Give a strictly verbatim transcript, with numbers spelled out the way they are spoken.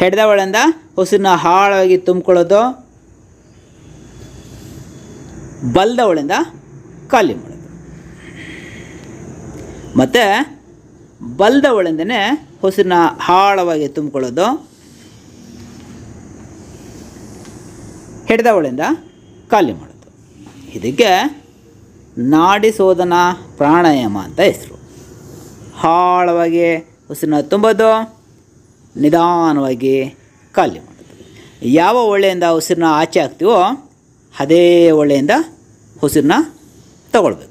ಎಡದ ಒಳೆಯಿಂದ ಉಸಿರನ್ನ ಆಳವಾಗಿ ತುಂಬಿಕೊಳ್ಳೋದು, ಬಲದ ಒಳೆಯಿಂದ ಖಾಲಿ ಮಾಡೋದು. ಮತ್ತು ಬಲದ ಒಳೆಯಿಂದನೇ ಉಸಿರನ್ನ ಆಳವಾಗಿ ತುಂಬಿಕೊಳ್ಳೋದು, ಎಡದ ಒಳೆಯಿಂದ ಖಾಲಿ ಮಾಡೋದು. ಇದಕ್ಕೆ ನಾಡಿ ಶೋಧನ ಪ್ರಾಣಾಯಾಮ ಅಂತ ಹೆಸರು. ಆಳವಾಗಿ ಉಸಿರನ್ನ ತುಂಬೋದು, ನಿಧಾನವಾಗಿ ಖಾಲಿ ಮಾಡೋದು. ಯಾವ ಒಳ್ಳೆಯಿಂದ ಉಸಿರನ್ನ ಆಚೆ ಹಾಕ್ತೀವೋ ಅದೇ ಒಳ್ಳೆಯಿಂದ ಉಸಿರನ್ನ ತಗೊಳ್ಬೇಕು.